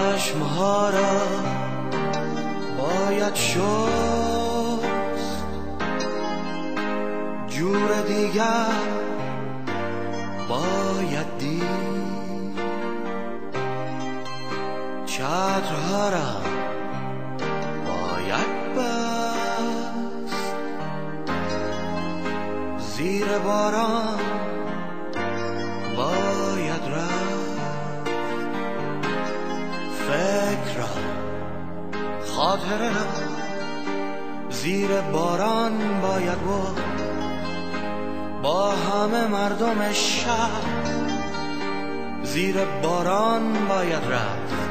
چشمها را باید شست، جور دیگر باید دید. چترها را باید بست، زیر باران باید رفت. فکر را، خاطره را زیر باران باید برد، با همه مردم شهر زیر باران باید رفت.